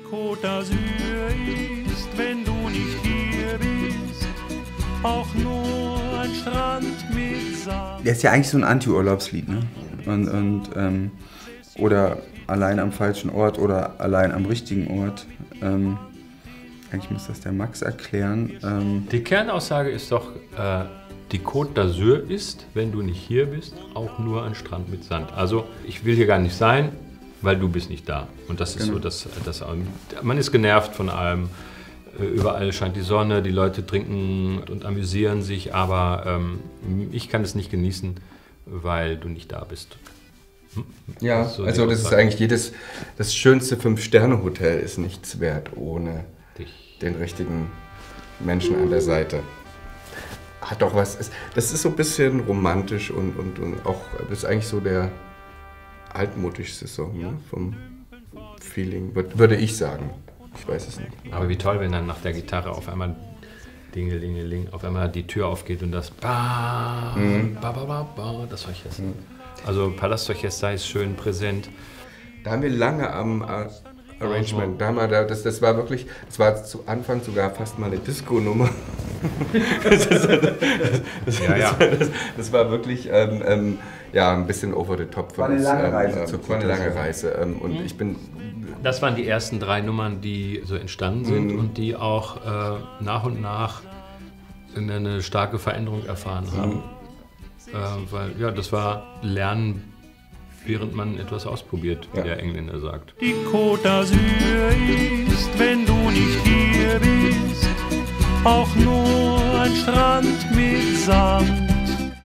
Côte d'Azur ist, wenn du nicht hier bist, auch nur ein Strand mit Sand. Der ist ja eigentlich so ein Anti-Urlaubslied, ne? Oder allein am falschen Ort oder allein am richtigen Ort. Eigentlich muss das der Max erklären. Die Kernaussage ist doch, die Côte d'Azur ist, wenn du nicht hier bist, auch nur ein Strand mit Sand. Also ich will hier gar nicht sein, weil du bist nicht da. Und das ist Genau. so, man ist genervt von allem. Überall scheint die Sonne, die Leute trinken und amüsieren sich, aber ich kann es nicht genießen, weil du nicht da bist. Ja, So also die das ist Aussage. eigentlich das schönste 5-Sterne-Hotel ist nichts wert ohne den richtigen Menschen an der Seite. Hat doch was, das ist so ein bisschen romantisch und auch, das ist eigentlich so der altmodischste Song, ne? Vom Feeling, würde ich sagen. Ich weiß es nicht. Aber wie toll, wenn dann nach der Gitarre auf einmal Dingelingeling, auf einmal die Tür aufgeht und das ba, ba, ba, ba, ba, das Orchester. Also Palastorchester ist schön präsent. Da haben wir lange am Arrangement, das war wirklich, das war zu Anfang sogar fast mal eine Disco-Nummer. Das war wirklich ein bisschen over the top für uns. War eine lange Reise. War eine lange Reise. Und ich bin... Das waren die ersten 3 Nummern, die so entstanden sind und die auch nach und nach eine starke Veränderung erfahren haben. Weil ja, das war Lernen, während man etwas ausprobiert, wie der Engländer sagt. Die Côte d'Azur ist, wenn du nicht hier bist, auch nur ein Strand mit Sand.